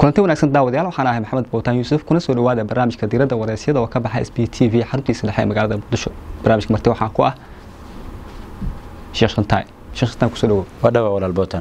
kulanti wanaagsan daawadayaal waxaan ahay maxamed bootaan yuusuf kuna soo dhawaada barnaamijka diiradda wareysyada oo ka baxa SBTV xaruntiisa dhexe ee magaalada Muqdisho. barnaamijka marti waxaan ku ah Sheekh Shantaay ku soo dhawo. wadaba walaal bootaan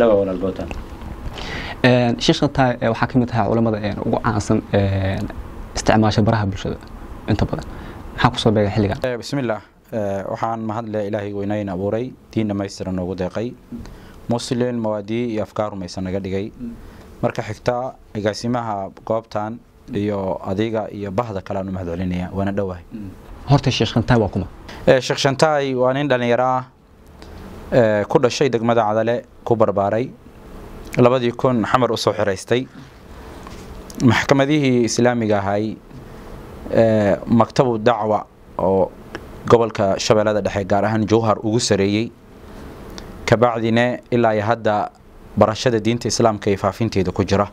Sheekh Shantaay waxa kamid ah culimada ugu caansan isticmaasha baraha bulshada inta badan. maxaa ku soo beegay xilligan? bismillaah waxaan mahadle ilaahay weynayna abuuray diin dhamaystiran ugu deeqay muslim mawaadii iyo afkaar rumaysan naga dhigay marka xigta agaasimaha goobtan iyo adiga iyo bahda kale aanu mahad celinaya waana dhawahay horta Sheekh Shantaay waa kuma Sheekh Shantaay waa nin dhalinyaro ah ku dhashay degmada Cadale ku barbaaray 2000 xamar u soo xireystay maxkamadihii islaamiga ahay maktabu dacwa oo gobolka Shabeellada Dhexe gaar ahaan Jowhar ugu sareeyay ka bacdina ilaa hadda barashada diinta islaamka ee faafinteeda ku jira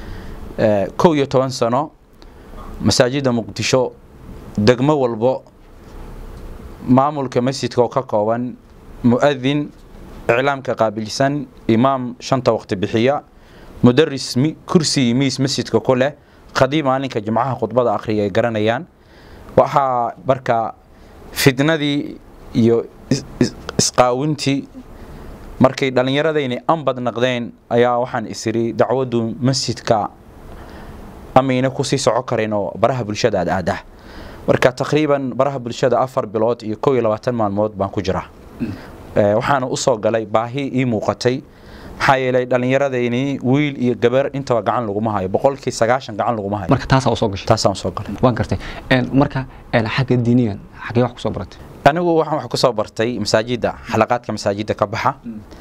11 sano masaajida Muqdisho degmo walbo maamulka masjidka oo ka kooban muadin إعلامك قابلسان إمام شنطة وقت بحياء مدرس كرسي ميس مسجد كله قديم عنك جمعها خطبة آخرية جرانيان وها بركة فتنة دي يو إسقاونتي مركي دلنيرة ديني أنبض نقدين أيا وحن إسري دعوة مسجد كا أمينة كوسيس عكرينو برها بالشدة أده مركا تقريبا برها بالشدة أفر بلوت يكوي لواتن مع الموت بانكو جرا waxaan u soo galay baahi ii muuqatay maxaa yeelay dhalinyaradeenii wiil iyo gabar intaba gacan lagu ma hayo 90% gacan lagu ma hayo marka taas oo soo galay waan gartay marka xagga diiniyan xagee wax ku soo baratay anigu waxaan wax ku soo bartay masaajida xalaqaadka masaajida ka baxa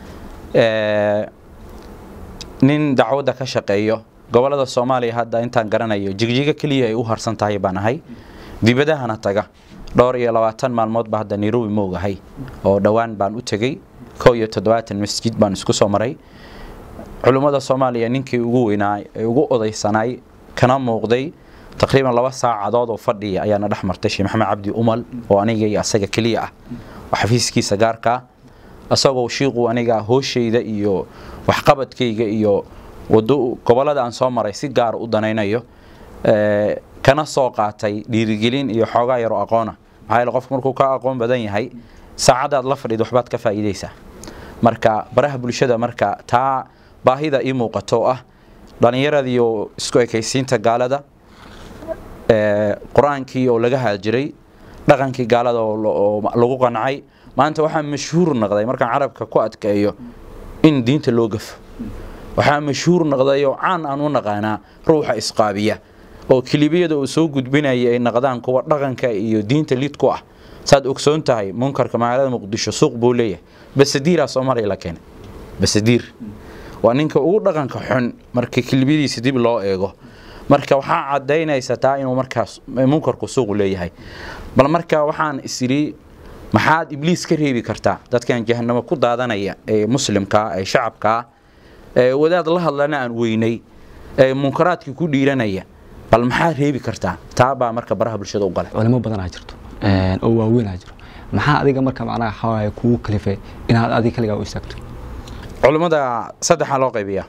nin dacwada ka shaqeeyo gobolada Soomaaliya hadda intaan garanayo jigjiga kaliya ay u harsan tahay baan ahay dibadahana taga دور iyo 20 maalmood ba hadda Nairobi ma ogahay oo dhawaan baan u tagay 17 masjid baan isku soo maray culimada Soomaaliya ninkii ugu weynaa ugu odaysanay kana muuqday taqriiban 2 saacadood oo fadhiya ayaana dhaxmartay Sheekh Maxamed Cabdi Umal oo aniga iyo asaga kaliya ah xafiiskiisa gaarka asagoo sheekhu aniga hooshayda iyo wax qabadkayga iyo wado gobolada aan soo maray si gaar u danaynayo kana soo qaatay dhiirigelin iyo xoogaa yar oo aqoon ah maxay qofku markuu ka aqoon badan yahay saacadaad la fadhiid waxbaad ka faa'iideysaa marka baraha bulshada marka taa baahida ii muuqato ah dhalinyaradii oo isku ekaysiinta gaalada quraankii oo laga haajiray dhaqankii gaalada oo lagu qancay maanta waxa mashhuur noqday marka carabka ku adkeeyo in diinta loo gafo waxa mashhuur noqday oo caan aan u naqaana ruuxa isqaabiya oo kilibiyada uu soo gudbinayay ay naqdaan kuwa dhaqanka iyo diinta lid ku ah saad ogsoon tahay munkarka magaalada Muqdisho suuq buu leeyahay basadiira Soomaaliya la keenay basadiir waa ninka ugu dhaqanka xun markii kilibiyadiisa dib loo eego marka waxa cadeynaysa taa inuu markaas munkarku suuq leeyahay bal marka waxaan isiri maxaad ibliis ka reebi kartaa dadkan jahannamo ku daadanaya ee muslimka ee shacabka ee wadaad la hadlana aan weynay ee munkaraadkii ku dhiiranaya bal maxaa reebi kartaa taaba marka baraha bulshada u galay culimo badan ay jirto oo waaweyn ay jiro maxaa adiga marka macnaha xawaay ku kalifay inaad adiga kaliya u istaagto culimada saddex loo qaybiyaa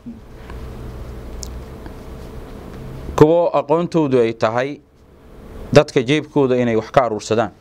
kuwa aqoontoodu ay tahay dadka jeebkooda inay wax ka aruursadaan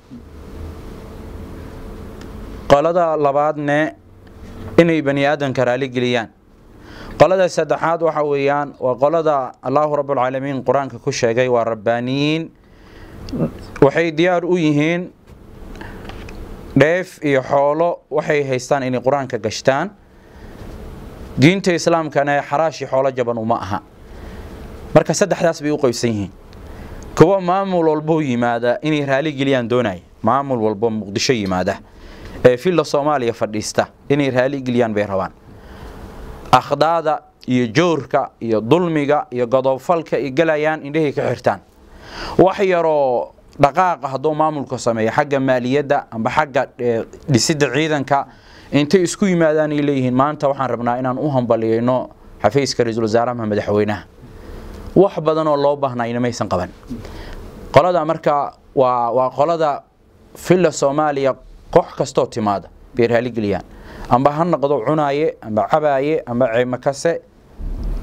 qalada labaadna inay bani aadanka raali geliyaan qolada saddexaad waxa weeyaan waa qolada Allahu Rabbul Alamin Quraanka ku sheegay waa rabbaaniin waxay diyaar u yihiin dheef iyo xoolo waxay haystaan inay Quraanka gashtaan diinta islaamkana xaraashi xoolo jaban uma aha marka saddexdaas bay u qaybsan yihiin kuwa maamul walbo yimaada inay raali geliyaan doonay maamul walbo Muqdisho yimaada ee filla Soomaaliya fadhiista inay raali geliyaan bay rabaan أخذاذا يجورك يظلمك يقضوفلك يقليان إنه كحرتان وحيرو دقائق هذو مامولك سمية حق مالية دا أم بحق لسد عيدا كا أنت يسكوي مادان إليهن ما أنت وحن ربنا إن أوهم بلينو حفيز كرجل الزارة محمد حوينه وحبذنا الله بهنا إن ما يسنقبن قال هذا أمريكا وقال هذا في الصومالية قح كستوتي ماذا بيرهالي قليان أما هن قضوا عناية أما عباية أما عمكسة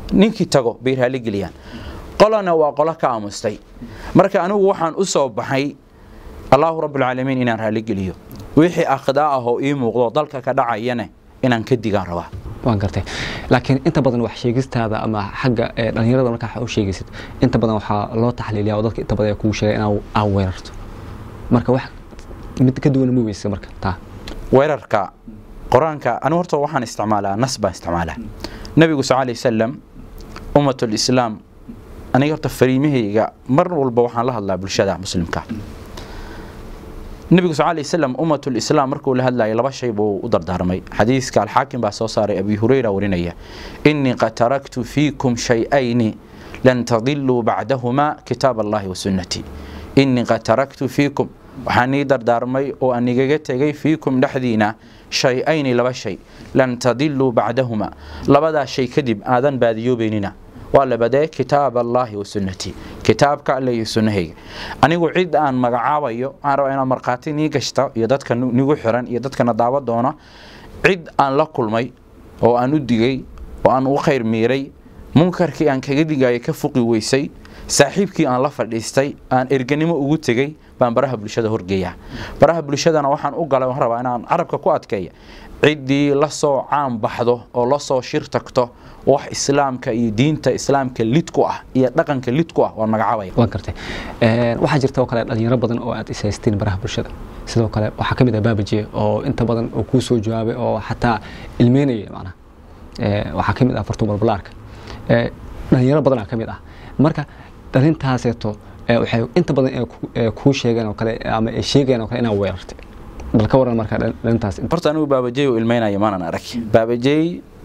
ninkii tago bay raali geliyaan qolana waa qolo ka aamustay marka anigu waxaan u soo baxay Allahu Rabbul Alamin inaan raali geliyo wixii akhdaa ah oo ii muuqdo dalka ka dhacayana inaan ka digaan rabaa waan gartay laakiin inta badan wax sheegistaada ama xagga dhalinyarada marka waxa u sheegaysid inta badan waxa loo taxliiliyaa dadka inta badan ay ku sheegay inaa aan weerarto marka wax mid ka duwan ma weysa marka taa weerarka quraanka anu horta waxaan isticmaalaa nasba isticmaalaa nabigu sallallahu alayhi wasallam ummatul islaam aniga horta fariimahayga mar walba waxaan la hadlaa bulshada muslimka nabigu sallallahu alayhi wasallam ummatul islaam markuu la hadlayo laba shay buu u dardaarmay xadiiska al-Hakim baa soo saaray Abi Hurayra warinaya inni qad taraktu fiikum shay'ayn lan tadillu ba'dahuma kitab Allah wa sunnati inni qad taraktu fiikum waxaan dardaarmay oo anigaga tagay fiikum dhaxdiina shay'ayn laba shay lan tadillu ba'dahuma labada shay kadib aadan baadiyoobeenina wala baday kitab Allah wa sunnati kitabka Allah iyo sunnahayga anigu cid aan magacaabayo aan rabo inaan marqaati nii gashto iyo dadka nigu xiran iyo dadka daawa doona cid aan la kulmay oo aan u digay oo aan u khayr miiray munkarkii aan kaga digay ka fuqi weysay saaxiibkii aan la fadhiistay aan erganimo ugu tagay baan baraha bulshada horgeeyaa baraha bulshadana waxaan u galay waxaan rabaa inaan carabka ku adkeeyo cidii la soo caan baxdo oo la soo shir tagto wax islaamka iyo diinta islaamka lid ku ah iyo dhaqanka lid ku ah waa magacaabay waan gartay waxa jirta oo kale dhalinyaro badan oo aad isaysteen baraha bulshada sidoo kale waxa kamid ah baabaje oo inta badan oo ku soo jawaabay oo xataa ilmeenayay macna waxa kamid ah fartu balbalaarka dhalinyaro badan kamid ah marka arintaaseeto waxay inta badan ku sheegan oo kale ama ay sheegan oo kale inaa weerartay bal ka waran marka arintaas horta anigu baabaje oo ilmeenaya maanan arag baabaje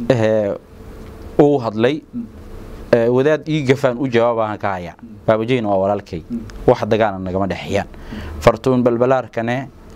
oo hadlay wadaad ii gafaan u jawaabaan ka haya baabajeen waa walaalkay wax dagaal nagama dhaxiyaan fartuun balbalaarkane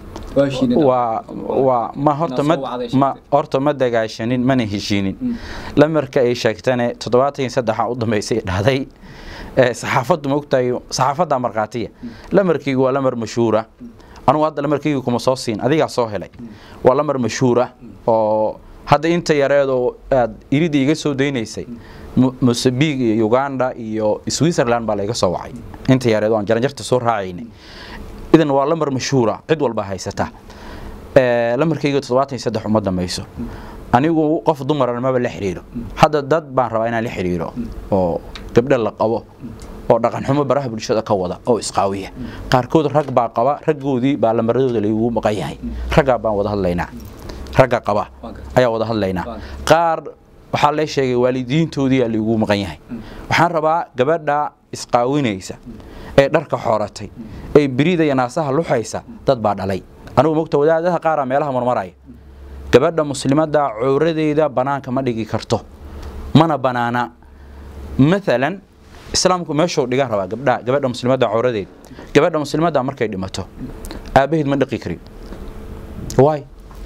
waa ma horta ma dagaashanin mana heshiinin lamarka ay sheegtane 73 u dhameysay dhahday saxaafadu ma ogtahay saxaafada marqaatiya lamarkii waa lamar mashhuura anu hadda lamarkii kuma soo siin adiga soo helay waa lamar mashhuura oo hadda inta yareedo aad irida iga soo deynaysay Mozambique iyo Uganda iyo Switzerland baa laga soo wacay inta yareedo aan jaranjarta soo raacaynay idan waa lamar mashhuura cid walba haysata lamarkayga 73 uma dhamayso anigu qof dumar ma la xiriiro hadda dad baan rabaa inaan la xiriiro oo gabdha la qabo oo dhaqan xumo baraha bulshada ka wada oo isqaawiya qaarkood rag baa qaba ragoodii baa lamaradooda lagu maqan yahay raga baan wada hadlaynaa raga qaba ayaa wada hadlaynaa qaar waxa la sheegay waalidiintoodii ay ugu maqan yahay waxaan rabaa gabadha isqaawinaysa ee dharka xooratay ee birida iyo naasaha luxaysa dad baa dhalay anigu mogta wadaadaha qaar meelaha marmaray gabadha muslimada cawradeeda banaanka ma dhigi karto mana banaana مثلا islaamku meeshoo dhigan rabaa gabadha muslimada cawradeed gabadha muslimada markay dhimato aabaheed ma dhaqi kariyo way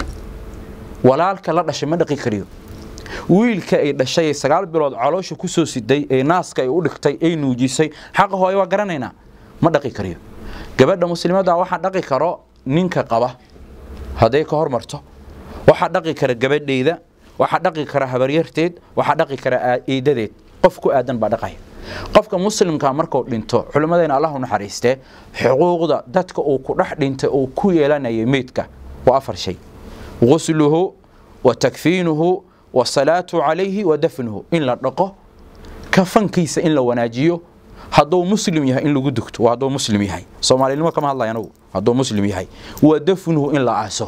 walaalka la dhashay ma dhaqi kariyo wiilka ay dhashay 9 bilood caloosha ku soo siday ee naaska ay u dhigtay ay nuujisay xaq hooyo waa garanayna ma dhaqi kariyo gabadha muslimada waxa dhaqi karo ninka qaba haday ka hormarto waxa dhaqi kara gabadheeda waxa dhaqi kara habaryarteed waxa dhaqi kara eedadeed qofku aadan baa dhaqay qofka muslimka markuu dhinto culimadeena Allah u naxariiste xuquuqda dadka uu ku dhax dhintay oo ku yeelanayay meedka waa afar shay ghusluhu wa takfiinuhu wa salatu alayhi wa dafnuhu in la dhaqo kafankiisa in la wanaajiyo haduu muslim yahay in lagu dugto waa haduu muslim yahay Soomaaliyada kama hadlayaan haduu muslim yahay wa dafnuhu in la aaso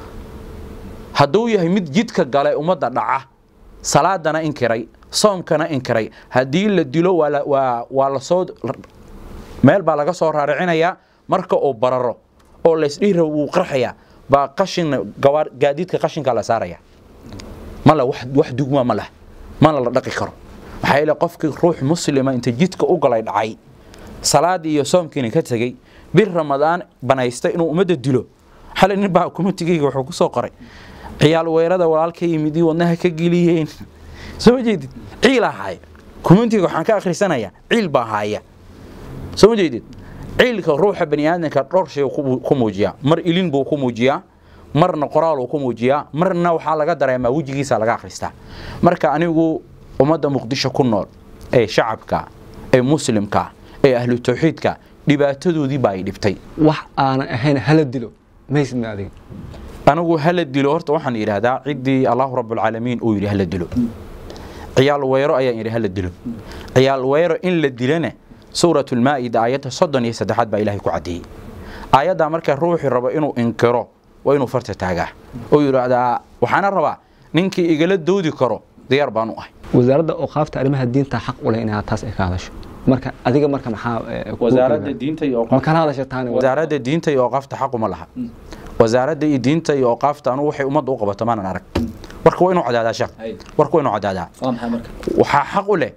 haduu yahay mid jidka galay umada dhaca salaadana inkiray soomkana inkiray hadii la dilo waa la soo meel baa laga soo raaricinaya marka oo bararo oo la isdhiiro uu qarxaya ba qashin gaadiidka qashinka la saaraya mala wax dugma mala la dhaqi karo waxa ila qofkii ruux muslima inta jidka u galay dhacay salaad iyo soomkiina ka tagay bir ramadaan banaystay inuu umada dilo xalin baa kumatigiga wuxuu ku soo qoray ciyaal weerada walaalkay yimid wadnaha ka giliyeen soo jeedid ciil ahay kumentiga waxaan ka akhrisanaya ciil baa haya soo jeedid ciilka ruuxa bani aadamka dhowr shay ku muujiya mar ilin buu ku muujiya marna qoraal uu ku muujiya marna waxa laga dareemaa wajigiisa laga akhristaa marka anigu ummadda muqdisho ku nool ee shacabka ee muslimka ee ahlu tawxiidka dhibaatadoodii baa ay dhibtay wax aan ahayn hala dilo meesha ma adiga anigu hala dilo horta waxaan yiraahdaa cidii Allahu Rabbul Alamin uu yiri hala dilo ciyaal weero ayaan yiri hala dilo ciyaal weero in la dilana suuratul maa'ida aayadda 33 baa Ilaahay ku cadeeyay aayadda marka ruuxi rabo inuu inkiro waa inuu farta taagaa oo yiraahdaa waxaan rabaa ninkii igala doodi karo diyaar baan u ahay wasaaradda awqaafta arrimaha diinta xaq u leh inay taas ay ka hadasho marka adiga marka maxaa wasaaradda diinta iyo awqaafta ma kala hadashataan wasaaradda diinta iyo awqaafta xaq uma laha wasaaradda diinta iyo awqaafta anu waxay ummadda u qabato maanan arag warka waa inuu cadaadaa shaq warka waa inuu cadaadaa waxa xaq u leh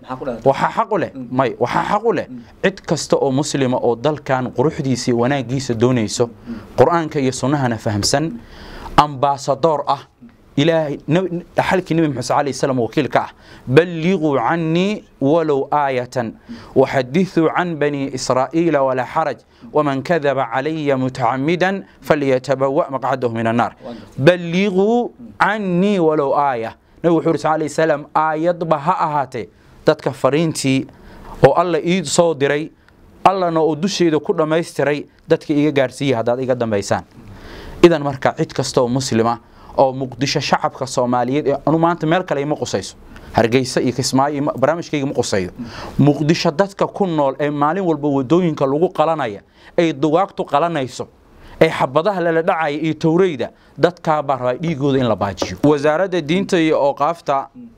may waxa xaq u leh cid kasta oo muslima oo dalkan quruxdiisa wanaagiisa doonayso quraanka iyo sunnahana fahamsan ambassador ah إلهي حلك النبي محمد صلى الله عليه وسلم وكيلك بلغوا عني ولو آية وحدثوا عن بني إسرائيل ولا حرج ومن كذب علي متعمدا فليتبوأ مقعده من النار بلغوا عني ولو آية نبي محمد صلى الله عليه وسلم آيات بها أهاتي تتكفرينتي والله إيد صودري الله نو دشيدو كل ما يستري دتك إيجا جارسية هذا إيجا دم بيسان إذا مركع عيد كستو مسلمة oo muqdisho shacabka Soomaaliyeed anu maanta meel kale ima qosayso Hargeysa iyo Kismaayo barnaamijkayga ma qosayo muqdisho dadka ku nool ee maalin walba wadooyinka lagu qalanaya ay duwaaqtu qalanayso ay xabadaha la dhacay iyo tawreeyda dadka baa dhiigooda in la baajiyo wasaaradda diinta iyo awqaafta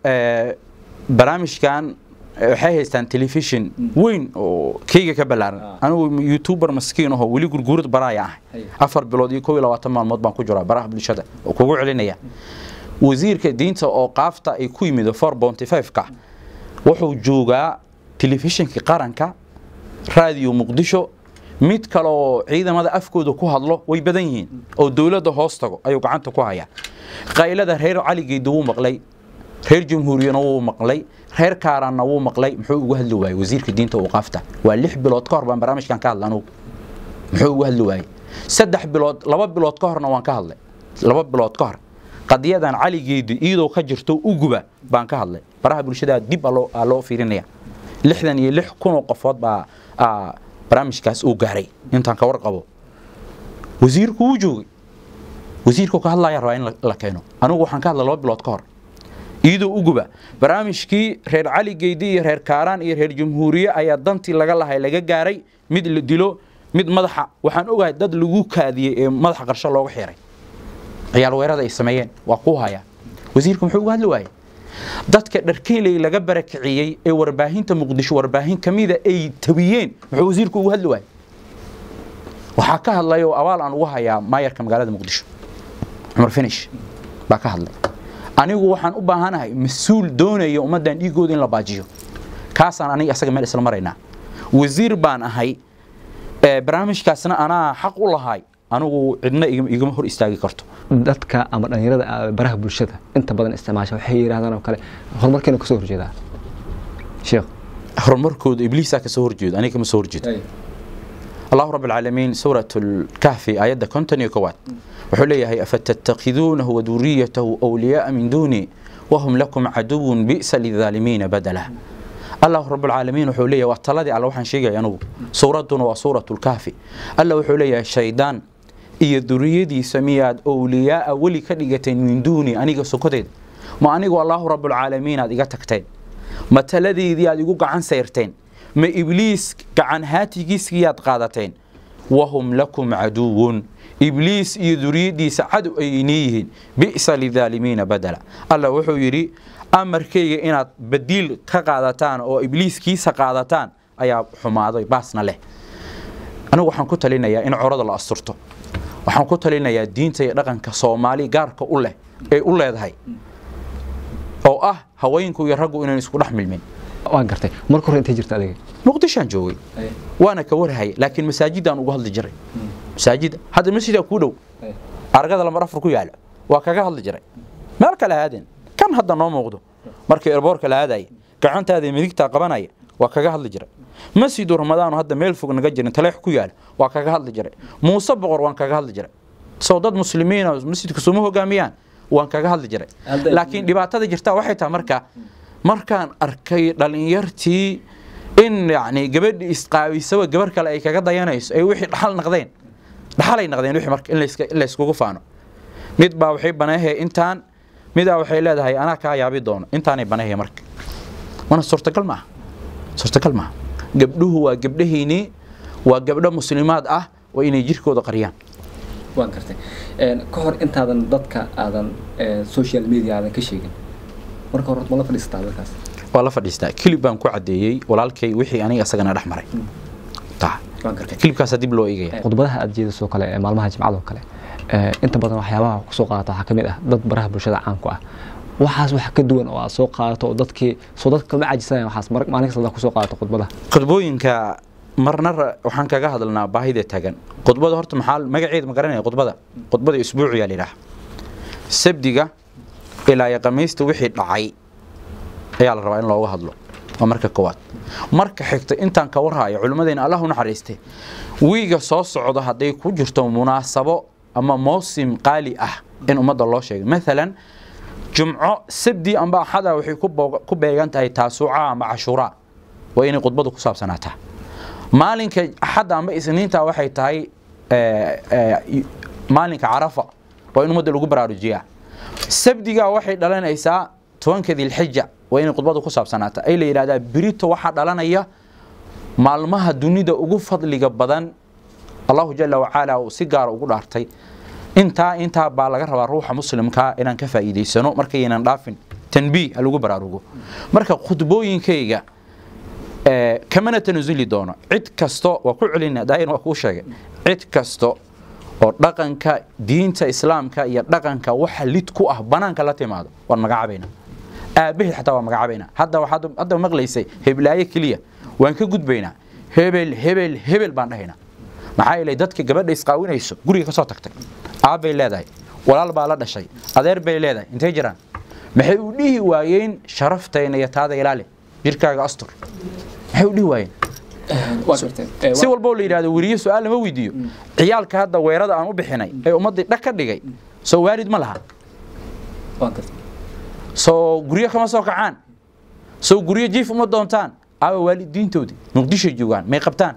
barnaamijkan waxay haystaan television weyn oo keyga ka balaaran anigu youtuber maskiin oo wali gurgurad baraaya ah 4 bilood iyo 22 maalmood baan ku jiraa baraha bulshada oo kugu celinaya wasiirka diinta oo qaafta ay ku yimid 4.5 ka wuxuu joogaa televisionka qaranka radio muqdisho mid kale oo ciidamada afkooda ku hadlo way badan yihiin oo dawladda hoos tago ayuu gacanta ku haya qaylada reer cali geedo uu maqlay reer jamhuuriyana uu maqlay reer kaarana uu maqlay muxuu ugu hadli waayay wasiirka diinta oo qaafta waa 6 bilood ka hor baan barnaamijkan ka hadlano muxuu ugu hadli waayay 3 bilood 2 bilood ka horna waan ka hadlay 2 bilood ka hor qadiyadan cali geedi iyadoo ka jirto u guba baan ka hadlay baraha bulshada dib loo fiirinaya 66,000 qofood baa barnaamijkaas uu gaaray intaan ka warqabo wasiirku uu joogay wasiirku ka hadlaya rabaa in la keeno anigu waxaan ka hadlay 2 bilood ka hor iyadoo u guba barnaamijkii reer cali geedi iyo reer kaaraan iyo reer jamhuuriye ayaa dantii laga lahay laga gaaray mid la dilo mid madaxa waxaan ogahay dad lagu kaadiyay ee madaxa qarsho looga xiray ciyaal weerada ay sameeyeen waa ku haya wasiirku muxuu uga hadli waayay dadka dharkeelay laga barakiciyay ee warbaahinta muqdisho warbaahin kamida ay tabiyeen muxuu wasiirku uga hadli waayay waxa ka hadlay oo awaal aan ugu hayaa maayarka magaalada muqdisho Umar Finish baa ka hadlay anigu waxaan u baahanahay mas'uul doonaya ummadan dhiigooda in la baajiyo kaasaan aniga asaga meel isla marayna wasiir baan ahay barnaamijkaasna ana xaq u lahay anigu cidna igama hor istaagi karto dadka ama dhalinyarada baraha bulshada inta badan isticmaasha waxay yiraahdaan oo kale horumarkeena ka soo horjeeda sheekh horumarkooda ibliisa ka soo horjeeda aniga ma soo horjeedo الله رب العالمين سورة الكهف آيات كونتني كوات وحليها أفتتخذونه وذريته أولياء من دوني وهم لكم عدو بئس للظالمين بدلا الله رب العالمين وحليها واطلدي على وحن شيء ينو سورتنا وسورة الكهف الله وحليها الشيطان إيه ذريتي سميات أولياء ولي كديجتين من دوني أنيق سكتين ما أنيق الله رب العالمين هذه تكتين ما تلذي ذي هذه عن سيرتين ما إبليس كعن هاتيجيسيات قادتين وهم لكم عدو إبليس يدريدي سعد أينيهن بئس للظالمين بدلا الله وحو يري أمر كي إن بديل كقادتان أو إبليس كيس قادتان أي حماضي باسنا له أنا وحن كنت لنا يا إن عرض الله أسرته وحن كنت لنا يا دين تيرقن كصومالي جارك أوله أوله هاي أو هواينكو يرجعوا إن يسكون أحمل من waan gartay marka hore intee jirta adiga muqdishaan joogay waana ka warhay laakiin masaajidaan ugu hadli jiray masaajid hadda masjidka ku dhow argada lamar afar ku yaala waa kaga hadli jiray meel kale aadeen kan hadda noo muuqdo markii airportka la aaday gacantaada midigta qabanaya waa kaga hadli jiray masjidu ramadaan hadda meel fog naga jirin taleex ku yaala waa kaga hadli jiray muuse boqor waan kaga hadli jiray soo dad muslimiin oo masjidka soo hogaamiyaan waan kaga hadli jiray laakiin dhibaatada jirta waxay tahay marka markaan arkay dhalinyartii in yani gabadhi isqaawisaba gabar kale ay kaga dayanayso ay wixii dhaxal naqdeen wixii marka in la iskugu faano mid baa waxay banahay intaan midaa waxay leedahay anaa kaa yaabi doono intaanay banahay marka wana suurtagal maaha gabdhuhu waa gabdhaheeni waa gabdho muslimaad ah waa inay jirkooda qariyaan waan kartay ka hor intaadan dadka aadan social media aadan ka sheegin marka hore ma la fadhiistaa dadkaas waa la fadhiistaa clip baan ku cadeeyay walaalkay wixii aniga asagana dhex maray waan kartay clipkaas dib loo eegaya khudbadaha aad jeedisoo kale ee maalmaha jimcada oo kale inta badan waxyaabaha ku soo qaata waxa kamid ah dad baraha bulshada caan ku ah waxaas wax ka duwan oo aad soo qaadato oo dadkii soo dadka ma cajisanayaan waxaas maalin kasta ku soo qaadato khudbooyinka marna waxaan kaga hadalnaa baahida tagan khudbada horta maxaa magaceed ma garanay khudbada isbuuciga leeyahay sabdiga ilaa khamiista wixii dhacay ayaa la rabaa in looga hadlo marka koowaad marka xigta intaan ka warhayo culimadeena Allah u naxariistay wiiga soo socdo haday ku jirto munaasabo ama mawsim qaali ah in umada loo sheego midalan jumco sabdi amba axada waxay ku beegan tahay taasuuca ama cashuura waa inay khudbadu ku saabsanaataa maalinka axada amba isniinta waxay tahay maalinka carafa waa in umada lagu baraarujiyaa sabdiga waxay dhalanaysaa 10 Dhulxijja waa in khudbadu ku saabsanaataa ay la yiraahdaa birito waxa dhalanaya maalmaha dunida ugu fadliga badan الله جل وعلا وسيجار وقول أرتي أنت baa laga rabaa ruuxa muslimka inaan ka faa'iideysano markay inaan dhaafin tanbiih lagu baraarugo marka khudbooyinkayga kamana tanzili doono cid kasto waa ku celina daayir waa ku sheegay cid kasto oo dhaqanka diinta islaamka iyo dhaqanka waxa lid ku ah banaanka la timaado war magacabayna aabahi xataa waa magacabayna hadda maqlaysay heblaaye kaliya waan ka gudbaynaa hebel baan dhahaynaa maxaa ilay dadka gabadha isqaawinayso guriga ka soo tagtay aabay leedahay walaal baa la dhashay adeer bay leedahay intee jiraan maxay u dhihi waayeen sharaftayna iyo taada ilaali jirkaaga astur maxay u dhihi waayeen si walba la yiraahdo wariye su'aal ma weydiiyo ciyaalka hadda weerada aan u bixinay ee ummadii dhaq ka dhigay soo waalid ma laha soo guriga kama soo kacaan soo guriga jiif uma doontaan aba waalidiintoodii muqdisho joogaan may qabtaan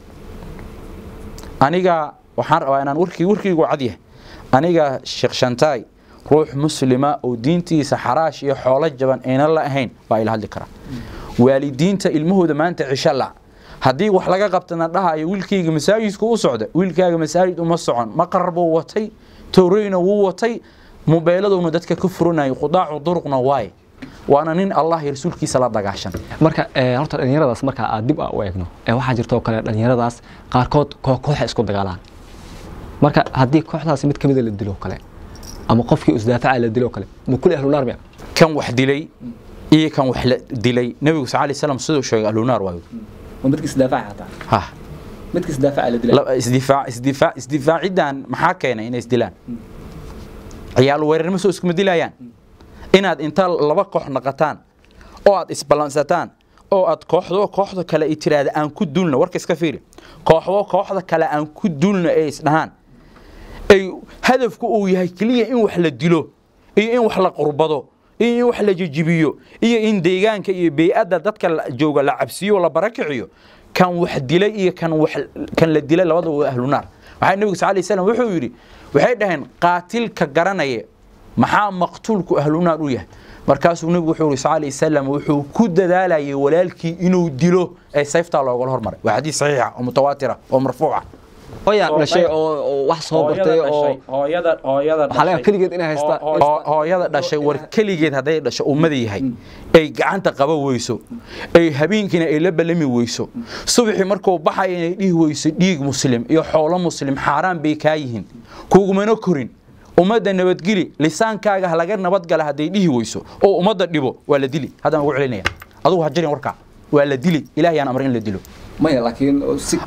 aniga waxaan rabaa inaan warkiigu cad yahay aniga Sheekh Shantaay ruux muslima oo diintiisa xaraash iyo xoolo jaban ayna la ahayn baa ila hadli kara waalidiinta ilmahooda maanta cisha la hadii wax laga qabtana dhahayo wiilkayga masaajidku u socda wiilkaaga masaajid uma socon ma qarbo watay tooreyna wuu watay mobiiladuna dadka ka furanayo qudaacu duruqna waay waana nin Allah iyo rasuulkiisa la dagaashan marka horta dhalinyaradaas marka aad dib u eegno waxa jirto kale dhalinyaradaas qaarkood koox isku dagaalaan marka hadii kooxdaas mid kamid la dilo kale ama qofkii isdaafaca la dilo kale ma kulli ahlu naar miya kan wax dilay iyo kan wax la dilay nabiga sallallahu alayhi wasallam sidoo sheegay ahlu naar waayo midkii isdaafaca ha midkii isdaafaca la dilay isdifaacidan maxaa keenay inay isdilaan ciyaal weerar ma soo isku dilayaan inaad inta laba koox naqataan oo aad isbalansataan oo aad kooxda kale ay tiraada aan ku dulno warka iska fiiri kooxda kale aan ku dulno ay isdhahan ay hadafku uu yahay kaliya in wax la dilo iyo in wax la qurbado iyo in wax la jijibiyo iyo in deegaanka iyo bay'ada dadka jooga la cabsiyo la barakiciyo kan wax dilay iyo kan la dilay labada waa ahlu naar waxa nabiga sallallahu alayhi wasallam wuxuu yiri waxay dhaheen qaatilka garanaya maxaa maqtuulku ahlu naar u yahay markaasuu nabigu wuxuu yiri sallallahu alayhi wasallam wuxuu ku dadaalayay walaalkii inuu dilo ay sayfta looga hormaray waa xadiis saxiix ah oo mutawaatira oo marfuuca hooyada dhashay oo wax soo bartay oo hooyada xalay kaligeed inay haysta hooyada dhashay war kaligeed haday dhasho ummada yahay ay gacanta qaba weyso ay habeenkina ay la balami weyso subaxii markuu baxay inay dhihi weyso dhiig muslim iyo xoolo muslim xaraan bay ka yihiin kuugumana korin umada nabadgeli lisaankaaga laga nabadgala haday dhihi weyso oo umada dhibo waa la dili hadaan ugu celinaya adigu ha jirin warka waa la dili ilaahay aan amr in la dilo maya laakiin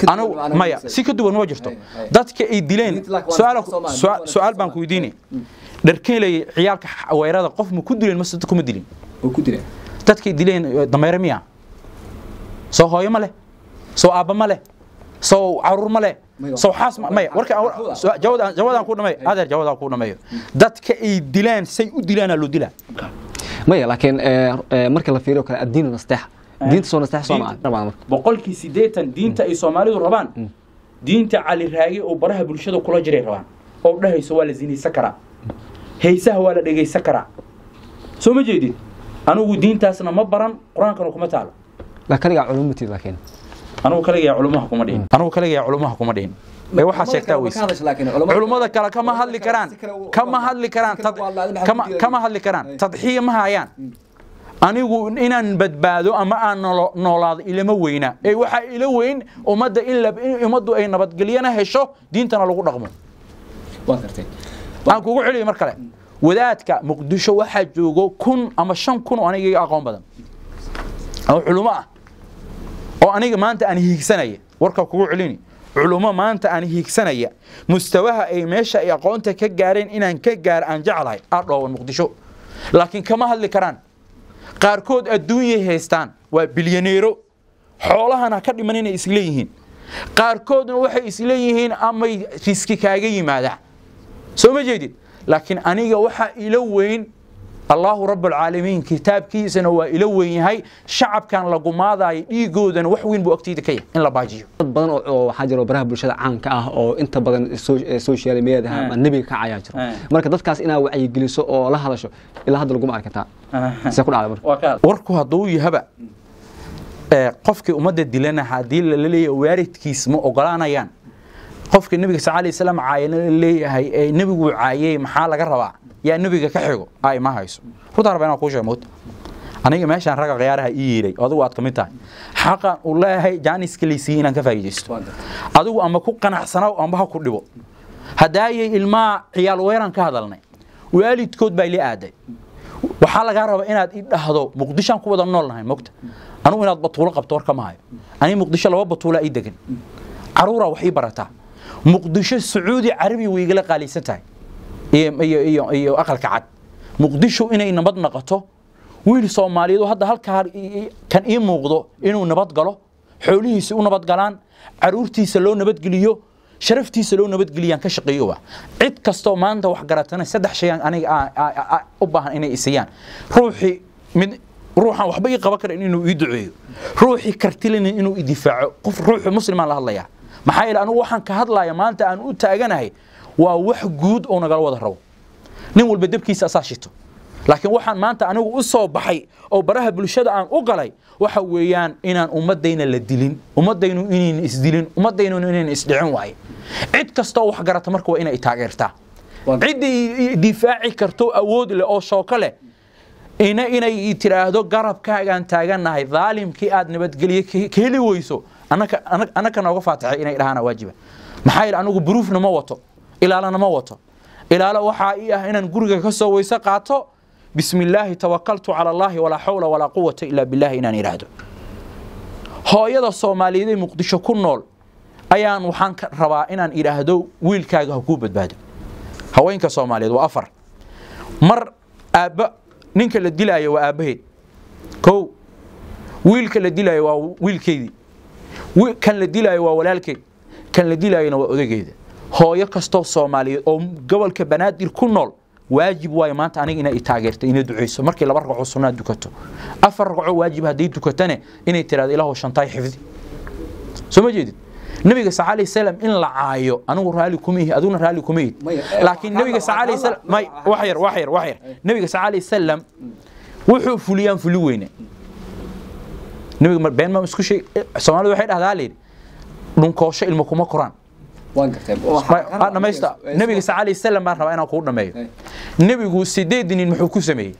si ka duwan ma jirto dadka ay dileen su'aal baan ku weydiinay dharkeelay ciyaalka weerada qof ma ku dileen masad kuma dilin oo ku dileen dadka ay dileen dameer miya soo hooyo ma leh soo aaba ma leh soo caruur ma leh soo xaas maya warka jawadan ku dhamay adeer jawadan ku dhamayo dadka ay dileen say u dilaan loo dilaa maya laakiin marka la fiiriyo kale addiin nasteex diinta soo nasteex soo ma rabaan boqolkii 80 diinta ay Soomaalidu rabaan diinta cali raagi oo baraha bulshada kula jiray rabaan oo dhahayso waa la zinaysan karaa heesaha waa la dhageysan karaa soo ma jeedid anigu diintaasna ma baran quraankana kuma taalo la kaliya culumti laakiin anigu kaliya culumaha kuma dhihin ما واحد شيء ويس علماء كلا كما هذل كران كما هذل كران تضحية ما هيان أنا يقول إن بدبادو أما أنا نولاد إلى موينا أي واحد إلى وين ومد إلا يمدوا أي نبض قلينا هالشو دينتنا لو رقمه أنا أقول عليه مركلة وذاتك مقدشة واحد جوجو كن أما شن كن وأنا جي أقام بدم أو علماء أو أنا ما أنت أنا هيك سنة وركب كوع عليني علماء ما أنت أنا هيك سنة مستواها أي ماشى أي قانت كجارين إن كجار أن جعلها أرض المقدشة لكن كما هاللي كران قاركود الدنيا هيستان وبليونيرو حولها أنا كذي منين إسليهين قاركود وحي إسليهين أما ريسكي كاجي ماذا سو ما جديد لكن أنا وحى إلوين الله رب العالمين كتاب كيسنا وإلوين هاي شعب كان لقوا ماذا يجودن وحوين بوقتي كي إن لا باجيو بدن أو حاجة براه بالشدة عن كأه أو أنت بدن السوشيال ميديا ده النبي كعياجر مركز دتكاس إنا وعي جلسوا أو لا هذا شو إلا هذا لقوا معك كتاب سيكون على وركو هضوي هبا قفك أمد الدلنا هديل اللي وارد كيس مو أقرانا يان قفك النبي صلى الله عليه وسلم عاين اللي هي النبي عايه محل جربا يا النبي كحجو أي ما هيسو هو تعرف أنا كوجه موت أنا ماشي أنا رجع غيارها إيري أدو وقت كمتان حقا والله هي جانس كليسين أنا كفايجست أدو أما كوك كان حسنا وأما بها كله هدايا الماء عيال ويران كهذلنا ويالي تكود بايلي عادي وحال جرب إن هذا مقدشان كودا نول هاي مقت أنا وين بطولة قبطور كماي أنا مقدش لو بطولة إيدكن عرورة وحي برتا مقدش السعودي عربي ويجلا قالي ستاي iyo aqalka cad muqdisho inay nabad noqoto wiil Soomaaliyeed hadda halka kan ii muuqdo inuu nabad galo xoolihiisa u nabad galaan caruurtiisa loo nabad geliyo sharaftiisa loo nabad geliyaan ka shaqeeyo cid kasto maanta wax garatana saddex shay aniga u baahan inay isiyaan ruuxan waxba ii qaban kara inuu ii duceeyo ruuxi kartilin inuu ii difaaco qof ruux musliman la hadlaya maxay ila anigu waxaan ka hadlayaa maanta aan u taaganahay waa wax guud oo naga wada rabo nin walba dabkiisa asaashito laakiin waxaan maanta anigu u soo baxay oo baraha bulshada aan u galay waxa weeyaan inaan ummadayna la dilin ummadaynu inaan isdilin ummadaynu inaan isdhicin waay cid kasta wax garata marka waa inay taageertaa cid difaaci karto awood leh oo shooka leh inay tiraahdo garabkaagan taaganahay dhaalimkii aad nabadgeliye keli weyso anaka nooga faataxay inay dhaana waajiba maxay anigu buruufna ma wato إلى ما وطه إلى وحائيه إن نقولك كسر ويسقاطه بسم الله توكلت على الله ولا حول ولا قوة إلا بالله إن نراده هاي هذا الصومالي مقدش كل نول أيان وحنك ربا إن إراده ويل كاجه كوب بعد هوين كصومالي وأفر مر أب نينك الدلاية وأبهد كو ويل كالدلاية وويل كيدي كان الدلاية وولالك كان الدلاية وأذجيده هاي كستو Soomaaliyeed oo gobolka Banaadir ku nool waajib way maanta aniga inay taageerto inay duceyso markii laba ragco sunnad dukato afar ragco waajib hadii dukatane inay tiraado ilaahu shantay xifdi soo ma jeedid nabiga sallallahu alayhi wasallam in la caayo anigu raali kumihi aduna raali kumihi laakiin nabiga sallallahu alayhi wasallam may waxyar nabiga sallallahu alayhi wasallam wuxuu fuliyaan fuli weyne nabiga been ma isku shay Soomaalidu waxay dhahdaan leeyahay dhunkoosho ilmo kuma koraan أنا ما يست نبي صلى الله عليه وسلم مرة أنا أقول نمي نبي يقول سيدين المحكوم سمي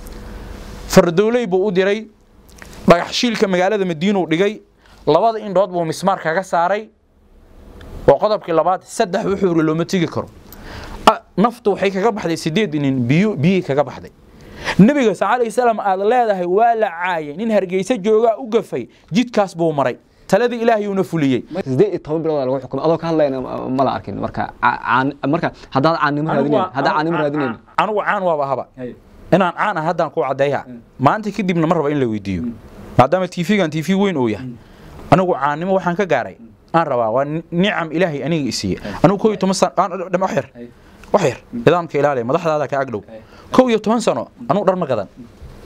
فردولي بودي ري بحشيل كمجال هذا مدينه رجعي لبعض إن راد ومسمار كجساري وقضب كل بعض سدح وحور لو ما تيجي كرو نفط وحيك جب حد سيدين بي كجب حد النبي صلى الله عليه وسلم قال لا ده ولا عاين إن هرجيس جوجا وقفي جيت كاسبه مري تلذي إلهي ونفوليه. زي الطبيب لو على حكم الله كان لا ما لا أركين مركا هذا عن نمر هذين أنا عن وابهبا أنا عن هذا نقول عديها ما أنت كده من مرة بين الفيديو ما دام تيفي كان تيفي وين وياه أنا عن نمر وحن كجاري أنا روا ونعم إلهي أني إسيه أنا كوي تمسن أنا دم وحير إذا أنك إلهي ما ضحى هذا كأجلو كوي تمسنه أنا قدر ما قدر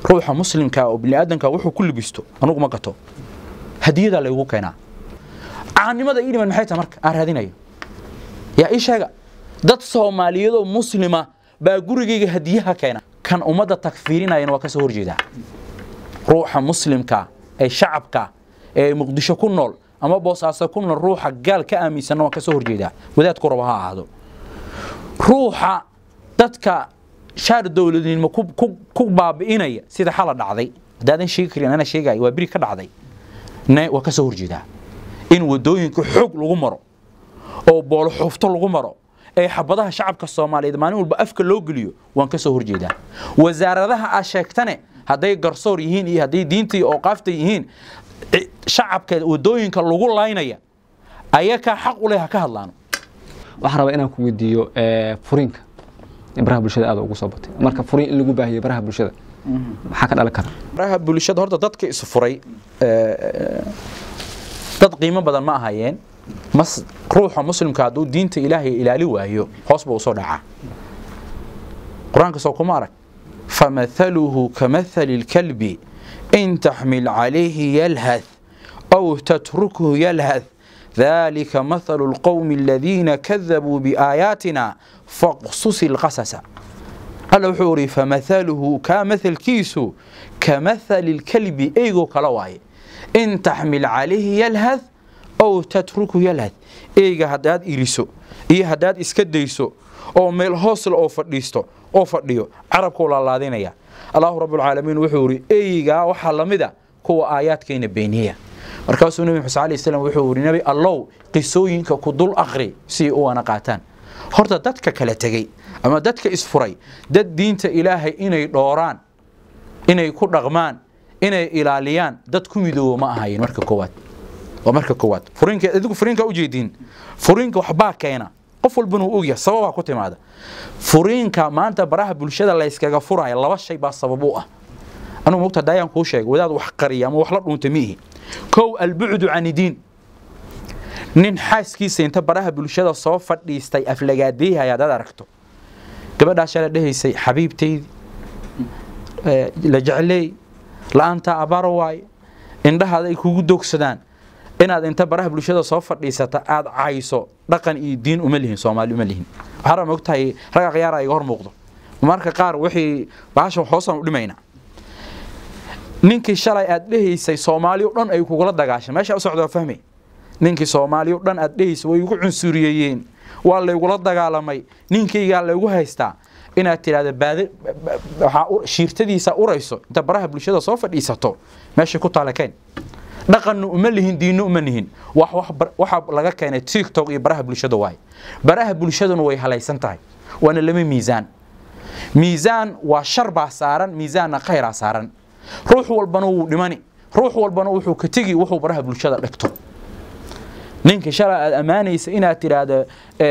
ruuxa muslimka oo bini aadanka wuxuu ku libisto anugu ma gato hadiyada la igu keenaa caanimada ii dhiman maxay tahay marka aan raadinayo yaa ii sheega dad Soomaaliyeed oo muslima baa gurigayga hadiyaha keena kan umada takfiirinayna waa ka soo horjeeda ruuxa muslimka ee shacabka ee Muqdisho ku nool ama Boosaaso ku nool ruuxa gaal ka aaminsan waa ka soo horjeeda wadaadku raba ha ahaado ruuxa dadka shaar dawladnimo ku baabiinaya sida xal dhacday daadan sheekirina ana sheegay waa biri ka dhacday waa ka soo horjeeda in wadooyinka xoog lagu maro oo boolo xufto lagu maro ee xabadaha shacabka Soomaaliyeed maalin walba afka loo geliyo waan ka soo horjeedaa wasaaradaha aan sheegtane haday garsoor yihiin iyo haday diinta iyo awqaafta yihiin shacabka wadooyinka lagu laynaya ayaka xaq u leh ka hadlaan waxaan rabaa inaan ku weydiiyo furiinka baraha bulshada aad ugu soo batay marka furiin in lagu baahiyo baraha bulshada maxaa ka dhalan kara baraha bulshada horta dadka is furay dad qiimo badan ma ahayeen mas ruuxa muslimka haduu diinta Ilaahay ilaali waayo hoos buu soo dhacaa quraanka soo kuma arag famathaluhu kamathali alkalbi in tahmil alayhi yalhath aw tatrukuhu yalhath ذلك مثل القوم الذين كذبوا بآياتنا فاقصص القصص ألا حوري فمثله كمثل كيسو كمثل الكلب ايغو كلاواي ان تحمل عليه يلهث او تتركه يلهث ايغا هداد إيريسو اي هداد اسكديسو او ميل هوسل او فديستو او فديو عربكو لالادينيا الله رب العالمين وحوري ايغا waxa lamida kuwa aayadkeena beeniya markaasuu nabi Muhammad sallallahu alayhi wasallam wuxuu wari nabi Allah qisooyinka ku dul akhri si oo ana qaataan horta dadka kala tagay ama dadka isfuray dad diinta Ilaahay inay dhooraan inay ku dhaqmaan inay ilaaliyaan dad ku midoobo ma ahayn marka koowaad furiinka u jeedin furiinka waxba keena qof walba uu ogyahay sababa ku timaada furiinka maanta baraha bulshada la iskaga furaay laba shay baa sabab u ah anu mugta daayaan ku sheeg wadaad wax qariya ama wax la dhuunta mihi كو البعد عن الدين نين حاسكيسا انت براها بلشده soo fadhiistay aflagaadiyaha ayaa dad aragto gabadhaas la dhahaysay xabiibtay la jeclay laanta abarwaay indhahaada ay kugu dogsadaan inaad inta baraha bulshada soo fadhiisata aad cayso dhaqan iyo diin uma lihin Soomaali uma lihin waxa ma ogtahay raga qiyaar ay hor muuqdo marka qaar wixii baasha hoosan u dhimayna ninkii shalay aad dhahaysay Soomaali oo dhan ay kugula dagaashay meesha u socdo fahmay ninkii Soomaali oo dhan aad dhahaysay way ugu cunsuriyeen waa la igula dagaalamay ninkayga la igu haystaa inaad tiraahdo baad waxa shiirtadiisa urayso inta baraha bulshada soo fadhiisato meesha ku talakeen dhaqan uma lihin diin uma lihin waxa laga keenay TikTok iyo baraha bulshada waay baraha bulshaduna way halaysan tahay wana lama miisaan waa shar baa saaran miisaanna khayra saaran ruux walbana uu dhimani ruux walbana wuxuu ka tagi wuxuu baraha bulshada dhigto ninka shalay aad amaanaysa inaad tiraahdo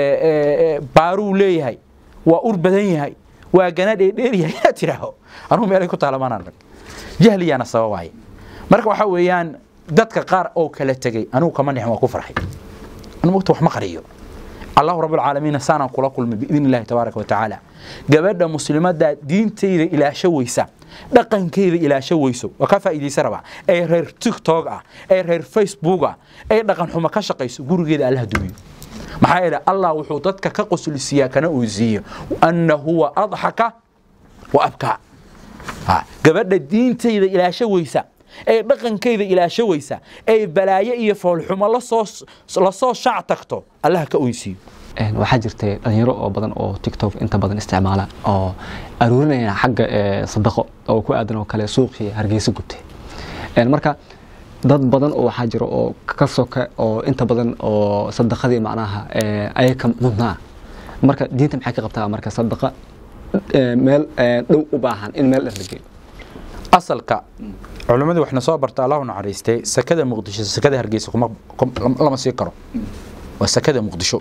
baaru leeyahay waa ur badan yahay waa ganad dheer yahay inaad tiraahdo anu meel ay ku taalamaan jahliyana sababay marka waxa weeyaan dadka qaar oo kala tagay anu kama nixin waa ku farxay anu waqti wax ma qariyo الله رب العالمين سانا كل بإذن الله تبارك وتعالى جبنا مسلمات دين تير إلى شويسة دقن كير إلى شويسو وكفى إلى سربع أي غير تيك توك أي غير فيسبوك أي دقن حما كشقيس جور جدا الله دوي محايا الله وحوطتك كقص السياق نوزيه وأنه هو أضحك وأبكى جبنا دين تير إلى شويسة أي دقن كير إلى شويسة أي بلايا يفعل حما لصو شع تكتو الله كأويسي waxaa jirtay dhalinyaro oo badan oo TikTok inta badan isticmaala oo aruurinaya xagga sadaqo oo ku aadan oo kale suuqii Hargeysa gubtay marka dad badan oo waxa jira oo ka soka oo inta badan oo sadaqadii macnaha ay ka mudnaa marka diinta maxay ka qabtaa marka sadaqa meel dhow u baahan in meel la geeyo asalka culimadu waxna soo barta Allahu naxariistay sakada Muqdisho sakada Hargeysa lama sii karo وسكده مقدشو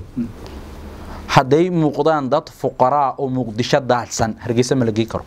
هدي مقدان دات فقراء او مقدشة دالسان هرقيسة ملقي كرو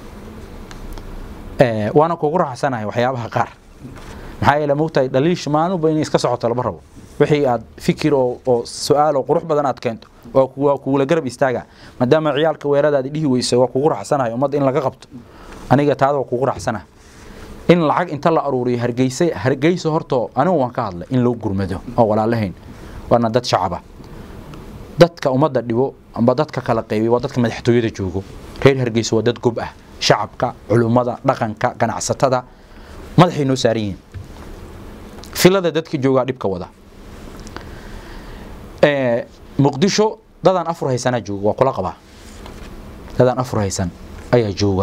وانا كوكورا حساناي وحيابها قار محايا لموتا دليش مانو بيني اسكا سعوتا لبرهو وحي اد فكر او سؤال او قروح بدن اد كنتو وكولا قرب استاغا مادام عيالك ويرادا دي ويسا وكوكورا حساناي ومد ان لغا قبتو aniga taado ku quraxsana in lacag inta la aruuriyo hargeysa horto anigu waan ka hadlay in loo gurmado oo walaalahayn waana dad shacaba dadka umada dhibo amba dadka kala qaybay waa dadka madaxtooyada joogo reer hargeysa waa dad gob ah shacabka culumada dhaqanka ganacsatada madaxay noo saariyeen filada dadka jooga dhibka wada muqdisho dadaan afur haysana joogo waa kula qaba dadaan afur haysan ayaa jooga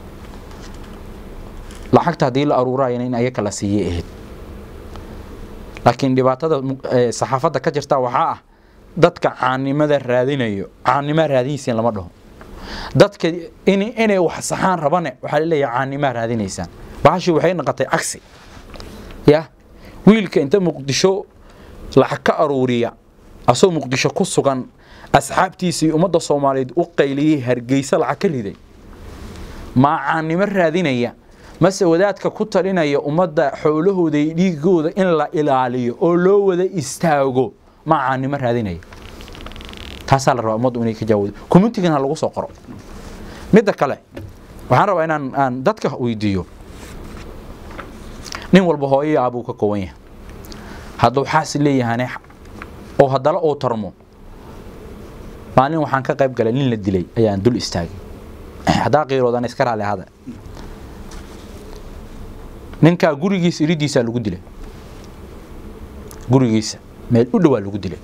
lacagta hadii la aruurayna in ayaga la siiyay ahayd laakiin dhibaatada saxaafada ka jirta waxa ah dadka caanimada raadinayo caanima raadinaysan lama dhaho dadka inay wax saxaan rabane waxa la leeyahay caanima raadinaysan baashi waxay noqotay aksi ya wiilka inta muqdisho lacag ka aruuriya asoo muqdisho ku sugan asxaabtiisii umada Soomaaliyeed u qayliyay hargeysa lacag ka riday ma caanima raadinaya mase wadaadka ku talinaya umada xoolahooda dhiigooda in la ilaaliyo oo loo wada istaago ma caanima raadinaya taas la rabaa umadu inay ka jawaado community-gana lagu soo qoro midda kale waxaan rabaa inaan dadka weydiiyo nin walba hooyo aabuu ka kooban yahay hadduu xaas leeyahay oo hadala oo tarmo maalin waxaan ka qayb galay nin la dilay ayaan dul istaagay hadaa qeyroodan iska raali hada ninka gurigiisa iridiisa lagu dilay gurigiisa meel u dhaw lagu dilay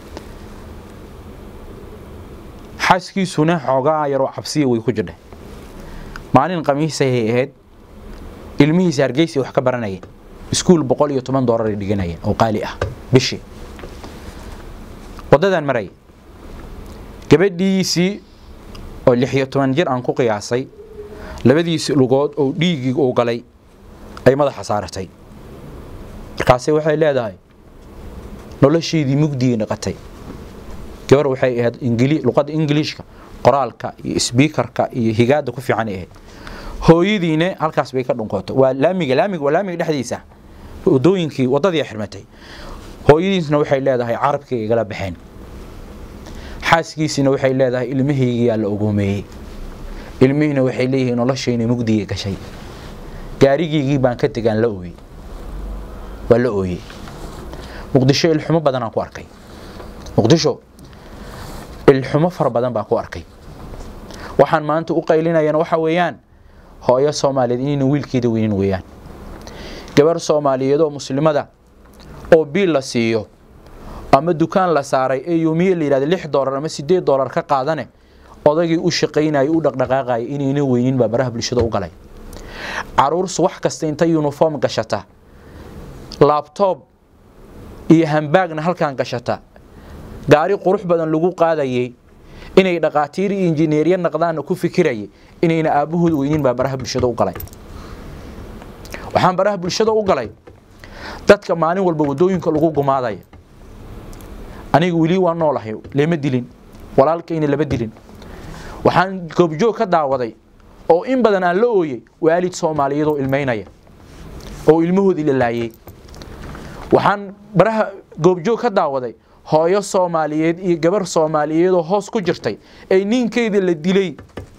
xaaskiisuna xoogaa yar oo cabsiye way ku jirtay maalin qamiis ay ahayd ilmihiisa Hargeysa wax ka baranayay iskuul $110 dhiganayay oo qaali ah bishii wadadan maray gabadhiisi oo 16 jir aan ku qiyaasay labadiisa lugood oo dhiigig oo galay ay madaxa saaratay markaasay waxay leedahay nolosheedii mugdiga noqotay gabar waxay ahayd luqada Ingiriiska qoraalka iyo speakerka iyo higaada ku fiican ahayd hooyadiina halkaas bay ka dhunqootay waa laamiga dhexdiisa wadooyinkii wadadii xirmatay hooyadiisna waxay leedahay carabkii igala baxeen xaaskiisina waxay leedahay ilmahayga la ogoomeyay ilmihina waxay leeyihiin nolosheena mugdiga gashay gaarigiigii baan ka tagaan la ooyay wala ooyay muqdisho ilxumo badan aan ku arkay muqdisho ilxumo far badan baan ku arkay waxaan maanta u qaylinayana waxa weeyaan hooyo Soomaaliyeed inay wiilkeeda weyn weeyaan gabar Soomaaliyeed oo muslimada oo bil la siiyo ama dukaan la saaray ee yoomiye la yiraahdo $6 ama $8 ka qaadane odagii u shaqeynay u dhaqdhaqaaqay inay weynin baraha bulshada u galay caruurs wax kasta inta uniform gashata laptop iyo handbagna halkaan gashata gaari qurux badan lagu qaadayay inay dhaqaatiir iyo injineeriya naqdaan ku fikirayay inayna aabahood weynin baraha bulshada u galay waxaan baraha bulshada u galay dadka maalin walba wadooyinka lagu gumaaday aniga wili waan noolahay leema dilin walaalkayna laba dilin waxaan goobjoog ka daawaday oo in badan aan la ooyay waalid Soomaaliyeed oo ilmeynaya oo ilmahood ila laayay waxaan baraha goobjoog ka daawaday hooyo Soomaaliyeed iyo gabar Soomaaliyeed oo hoos ku jirtay ay ninkeeda la dilay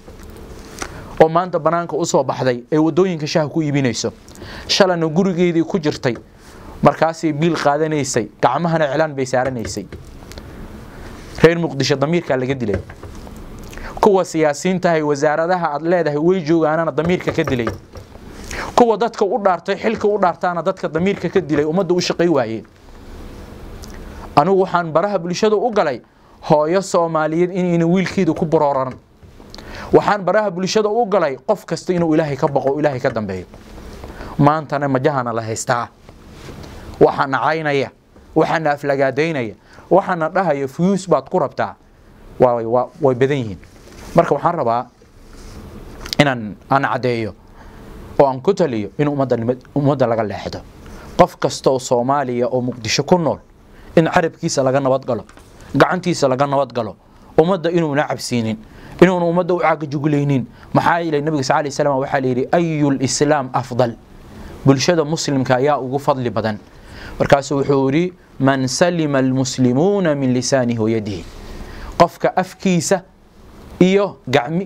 oo maanta banaanka u soo baxday ee wadooyinka shaah ku iibinayso shalana gurigeedii ku jirtay markaasay bil qaadanaysay gacmahana cilaan bay saaranaysay reer Muqdisho damiirka laga dilay kuwa siyaasiyiinta ay wasaaradaha aad leedahay way joogaanana damiirka ka dilay kuwa dadka u dhaartay xilka u dhaartaana dadka damiirka ka dilay umada u shaqay waayeen anigu waxaan baraha bulshada u galay hooyo Soomaaliyeed inayna wiilkeedu ku borooran waxaan baraha bulshada u galay qof kasta inuu Ilaahay ka baqo Ilaahay ka dambeeyo maantana majahana la haystaa waxaan caynaya waxaan aflagaadeynaya waxaan dhahayo fuyus baad ku rabtaa way badan yihiin marka waxaan rabaa inaan cadeeyo oo aan ku taliyo in umada laga leexdo qof kasta oo Soomaaliya oo Muqdisho ku nool in carabkiisa laga nabad galo gacantiisa laga nabad galo umada inuu nacabsiinin inuu umada u caaga juguleynin maxaa ilaa nabiga sallallahu alayhi wasallam waxa leeyahay ayyul islam afdal bulshada muslimka ayaa ugu fadli badan markaas wuxuu yiri man salima almuslimuna min lisanihi wa yadihi qofka afkiisa iyo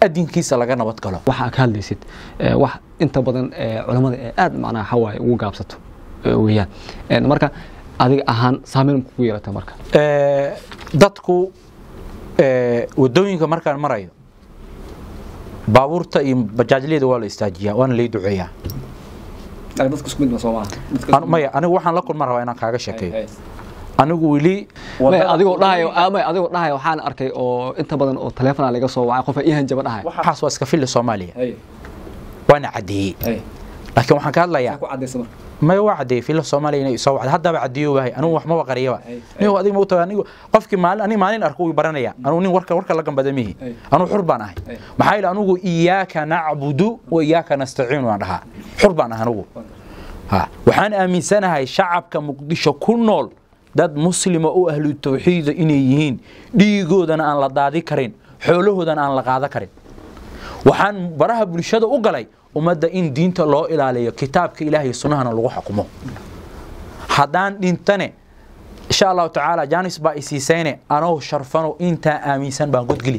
adinkiisa laga nabad galo waxa ka hadlaysid wax inta badan culimada aad macnaha xawaay ugu gaabsato weeyaan marka adiga ahaan saameyn ku yeelata marka dadku wadooyinka markaan marayo baabuurta iyo bajaajliyada waa la istaajiyaa waana la duceeyaa dadku isku mid ma Soomaaliya maya anigu waxaan la kulmaan rabaa inaan kaaga sheekeeyo anigu wili adigoo dhahayo waxaan arkay oo inta badan oo telefoon laga soo wacay qof iihan jaba dhahay waxaas waa iska fil Soomaaliya waana cadeeyay laakiin waxaan ka hadlayaa ku cadeysay marka ما وعدي في الصومالي إنه يسوي هذا بعديه وهاي أنا وحما وقريبا نيو هذيك موتة أنا قف كمال أنا مالين أركوي برانيا أنا وني ورك لقم بدميه أنا حربان هاي محايل أنا إياك نعبد وإياك نستعين وعنها حربان أنا ها وحن آمن سنة هاي شعب كمقدش كل نول داد مسلم أو أهل التوحيد إنيين ديجو دنا أن لا ذكرين حوله دنا أن لا ذكرين وحن براه بالشدة أقلي ومدى إن دينت الله إلى عليه كتابك إلهي سنهنا لغو حكمه حدان دينتني إن شاء الله تعالى جانس بائسي سيني أنا شرفانو إنت آميسان بانقود قلي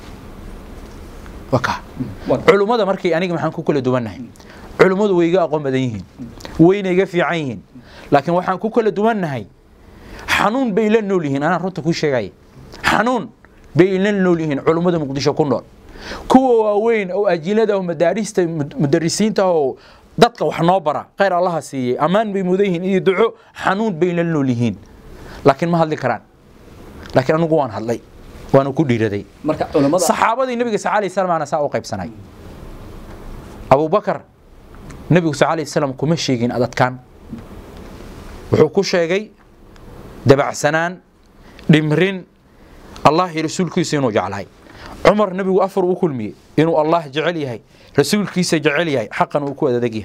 وكا علوم هذا مركي أنيق محنكو كل دوانه علوم هذا ويقا أقوم بدينهن وين يقا في عينهن لكن وحنكو كل دوانه حنون بيلنو لهن أنا رنت كل شيء حنون بيلنو لهن علوم هذا مقدشة كنور كوا وين أو أجيلده ومدارس مدرسين تهو dadka wax noo bara khayr Allah siiyay amaan bay mudayihiin iyo duco xanuun bay la noolyihiin laakiin ma hadli karaan laakiin anigu waan hadlay waan ku dhiiraday marka culimada saxaabadii nabiga sallallahu alayhi wasallam ana saa u qaybsanay Abu Bakar nabiga sallallahu alayhi wasallam kuma sheegin adadkan wuxuu ku sheegay dabacsanaan dhimrin Allah iyo rasuulkiisa inuu jeclay عمر نبي وأفر وكل مية إنه الله جعلي هاي رسول كيس جعلي هاي حقا وكو دقيه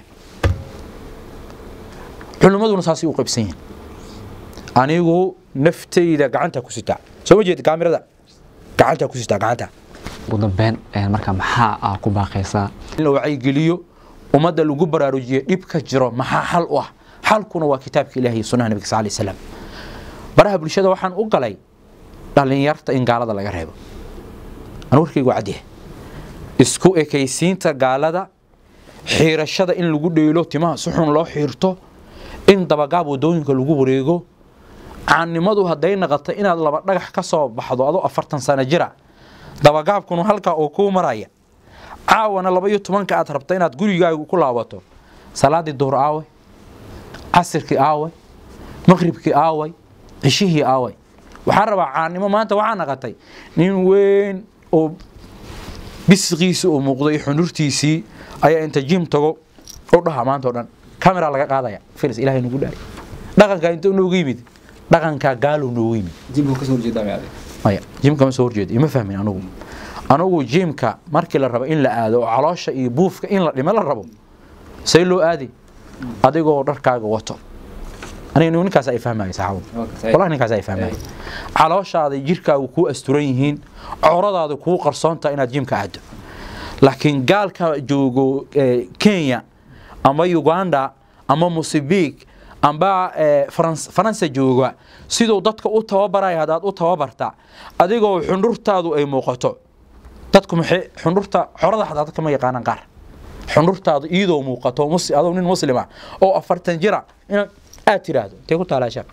علماء نصاصي وقبسين أنا يقول نفتي إذا قعنتها كوستا سوي جيت كاميرا ذا قعنتها كوستا قعنتها ودبان مركب محا أكو باقيسا لو عي قليو ومدى لو جبر رجيه يبكى جرا محا حل وح حل كونه كتابك إلهي سنة النبي صلى الله عليه وسلم برها بالشدة وحن أقلي لأن يرت إن قال هذا لجرهبه أنا وركي وعديه إسكو إكيسين تقالدا حيرشدا إن لجود يلو تما سحون الله حيرته إن طبقاب ودونك لجود بريجو عن ماذا هدينا غطى إن الله نجح كسب بحضو أضو أفرتن سنة جرا طبقاب كانوا هلكا أو مرايا عاون الله بيوت منك أتربطين تقول يجاي كل عوضه صلاة الظهر عاوي عصر كي عاوي مغرب كي عاوي عشيه عاوي وحرب عن ما أنت وعنا غطي نين وين oo bisqiisa oo muuqday xunurtiisi ayaa inta jim tago oo dhaha maanta oo dhan kamera laga qaadaya filis ilaahay nagu dhaay dhaqanka inta uu noogu yimid dhaqanka gaalo noogu yimid jimka ka soo horjeedaa maade maya jimka ma soo horjeedo ima fahmin anigu jimka markii la rabo in la aado oo caloosha iyo buufka in la dhimo la rabo say loo aadi adigoo dharkaaga wato أنا نونكاس أي فهمه يسحب والله نونكاس أي فهمه علاش هذا يجرك وكو أسترينهين عرض هذا كو قرصان تأنا جيم كعد لكن قال كجوجو كينيا أما يوغندا أما موسيبيك أما فرنسا جوجو سيدو ضدك أوتوا براي هذا أوتوا برتا أديكو حنورتا ذو أي موقته ضدكم حنورتا عرض هذا كما يقانا قار حنورتا ذو إيدو موقته هذا من مسلمة أو أفرتن جرا أتراد تقول تعالى شاب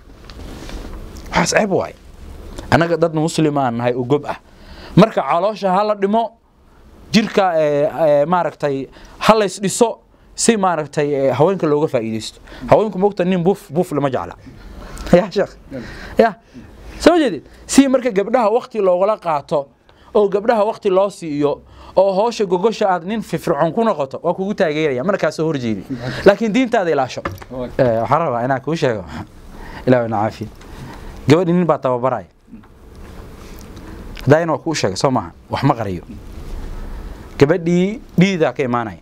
حسب واي أنا قدرت مسلمان هاي وجبأ مركع علاش هلا دمو جيركا ماركتي هلا يسو سي ماركتي هوينك لوجا فايدست هوينك موقت نين بوف لما جعله يا شيخ يا سو جديد سي مركع قبلها وقتي لو غلا قاطو أو قبلها وقتي لو سيو oo hoosha gogosha aad nin firfircoon ku noqoto waa kugu taageeraya markaas soo horjeedi laakiin diintaada ilaasho xaraba inaa ku sheego ilaahay na caafi gabadhi nin baa tababaray daayna ku sheego Soomaa wax ma qariyo gabadhi dhiida ka imaanay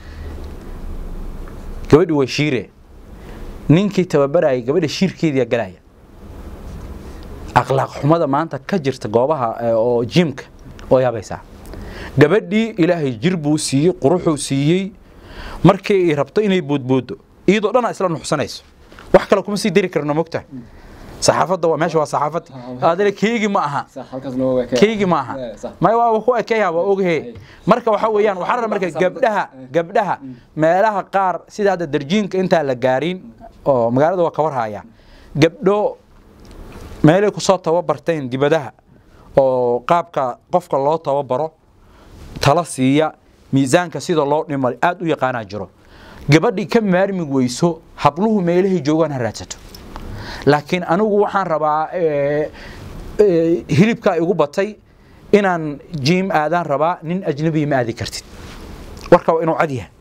gabadhi way shiire ninkii tababaray gabadha shirkeedii galaya akhlaaq xumada maanta ka jirta goobaha oo jimka oo yaabaysa gabadhii ilaahay jirbuu siiyay quruxuu siiyay markii ay rabto inay boodboodo iyadoo dhan isla nuxsanayso wax kale kuma sii dari karno mogta saxaafadda waa meesha waa saxaafad aadana keegi ma aha صح halkaas noo waa keegi ma aha ma waa ku ekeeyaa waa ogyahay marka waxa weeyaan waxa la marka gabdhaha meelaha qaar sida hada darjiinka inta la gaarin oo magaalada waa ka warhaya gabdho meelay ku soo tababarteen dibadaha oo qaabka qofka loo tababaro tala siiya miisaanka sida loo dhimay aad u yaqaan jiro gabadhii ka maarmi weyso habluhu meelaha joogan haraadsato laakiin anigu waxaan rabaa hilibka igu batay inaan jim aadan rabaa nin ajnabi ma aadi kartid warka inuu cad yahay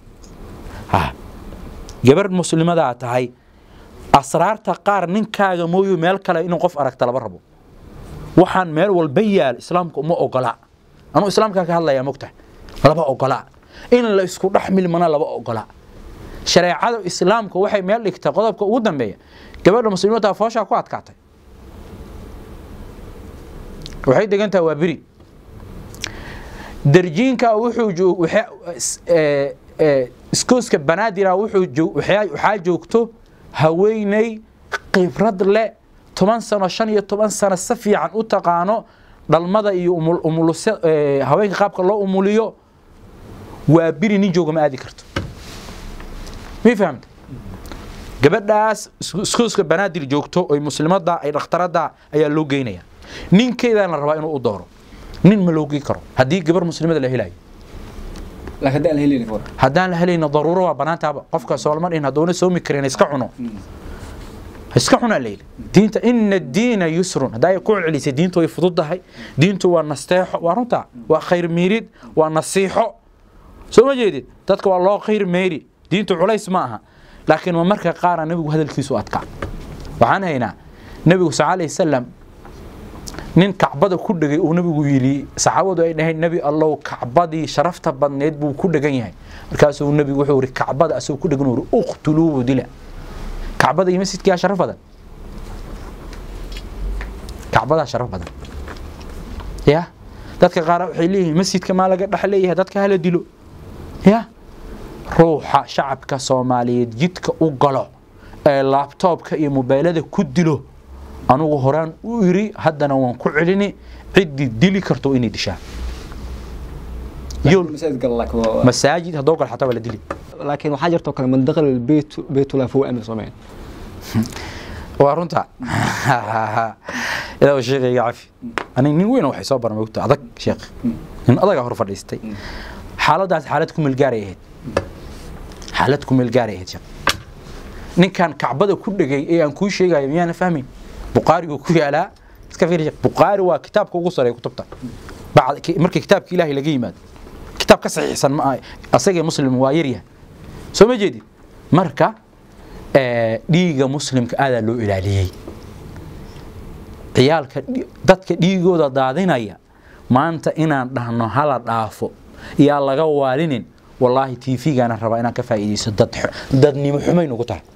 gabar muslimada tahay asraarta qaar ninkaaga mooyo meel kale inuu qof aragta laba rabo waxaan meel walba yaal islaamku uma ogola anu islaamka ka hadlaya mugta laba ogola in la isku dhaxmil mana laba ogola shareecada islaamku waxay meel dhigtay qodobka ugu dambeeya gabadha muslimada foosha ku adkaatay waxay degantaa waa biri darjiinka wuxuu iskooska banaadira waxaa joogto haweeney khibrad leh 10 sano 15 sano si fiican u taqaano dhalmada iyo umulus haweenka qaabka loo umuliyo waa biri nin jooga ma aadi karto mi fahamta gabadhaas iskooska banaadir joogto oo muslimada ay dhakhtarada ayaa loo geynaya ninkeeda la rabaa inuu u dooro nin ma loogi karo hadii gabar muslimada la helayo laakiin hadaan la helayna daruuro waa banaantaaba qofka Soomaaliyeed in hadoona soomi kareen iska cuno leeyl diinta inna ad-diina yusrun haday ku celisay diintu way fududahay diintu waa nasteexo waa runta waa khayr miirid waa nasiixo soo ma jeedid dadka waa loo khayr meeri diintu culays ma aha laakiin ma marka qaar nabigu hadalkiisu adka waxaan haynaa nabigu sallallahu alayhi wasallam nin kacbada ku dhagay oo nabigu yiri saxaabadu ay dhahay nabi allah kacbadii sharafta badneed buu ku dhagan yahay markaas uu nabigu wuxuu yiri kacbada asoo ku dhagan uu uqtuluhu dila kacbada iyo masjidka sharaf badan kacbada sharaf badan ya dadka qaar waxay leeyihiin masjidka ma laga dhaxleeyahay dadka hala dilo ya ruuxa shacabka Soomaaliyeed jidka u galo ee laptopka iyo mobilada ku dilo anugu horaan u yiri haddana waan ku celini cidi dili karto inay dishaa مساجد هذوك حتى ولا دلي لكن وحاجة توكل من دخل البيت بيته لا فوق أمس ومين وارنتا إذا الشيخ يعرف أنا وين هو حساب أنا قلت أذك شيخ إن أذك هرف الرئيستي حالتكم الجارية حالتكم الجارية شيخ نين كان كعبده كل جاي إيه أن كل شيء جاي أنا فاهمين بقاري وكل على كفير بقاري وكتاب كوجسر كتبته بعد مركي كتاب كإلهي لقيمة كتاب كصحيح سن ما أصيغ مسلم وايريه سو ما جدي مركا ديغا مسلم كهذا لو إلهي عيالك dadka dhiigooda daadinaya maanta inaan dhahno hala dhaafo yaa laga waalinin wallahi TV-gaana raba inaan ka faa'iideyso dadnimo xumayn ugu tahay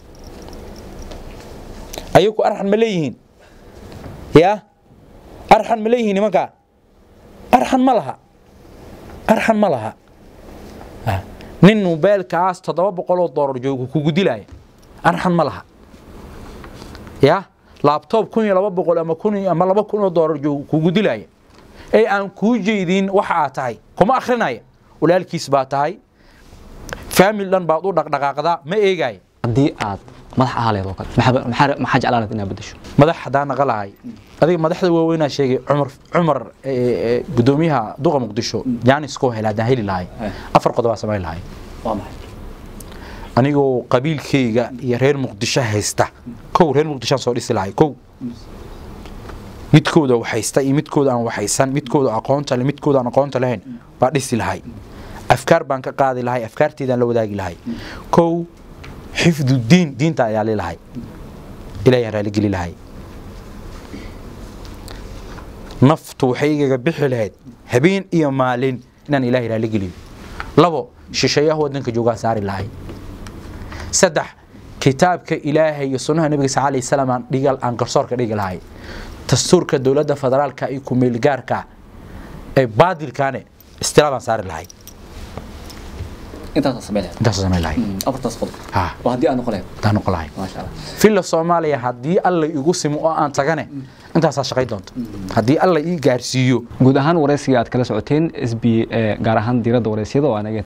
ayuku arxan ma leeyihiin ya arxan ma leeyihiin nimanka arxan ma laha nin mobilkaas $700 joogo kugu dilay arxan ma laha ya laptop $1200 ama $2000 joogo kugu dilay ay aan ku jeedin waxa tahay kuma akhrinaya walaalkiis baa tahay family dan baad u dhaqdhaqaaqda ma eegay hadii aad madax ahaleed oo kale maxaa jeclaanad inaad bedesho madax hadaan qalahay adiga madaxda waaweynaa sheegay Umar gudoomiyaha duqa Muqdisho Jaanis ko helaadan heli lahay afar qodob sameey lahay waa maxay anigoo qabiilkeyga iyo reer Muqdisho haysta kow reer Muqdisho soo dhisi lahay kow midkooda waxaysta iyo midkooda aan waxaysan midkooda aqoonta leh midkooda aan aqoonta lahayn baa dhisi lahay afkaar baan ka qaadi lahay afkaarteedan la wadaagi lahay kow حفظ الدين دين تا يالي لهي إلهي رالي قلي لهي نفط وحيقة بحي لهي هبين إيا مالين إنان إلهي رالي قلي لابو شيشيه هو دنك جوغا ساري لهي سدح كتابك إلهي يصنها نبي صلى الله عليه وسلم ريقال أنقرصورك ريقال هاي تستورك الدولة فدرالك إيكو ميلغارك بادل كان استلابا ساري لهي انت تصميلها انت تصميلها افرت اسقط ها وهدي انا قلها دان قلاي ما شاء الله في الصوماليا هدي الله igu simo oo aan tagane intaas shaqay doonto hadii Allah ii gaarsiiyo guud ahaan wareysiga aad kala socoteen SB gaar ahaan diirada wareysiyada oo anaga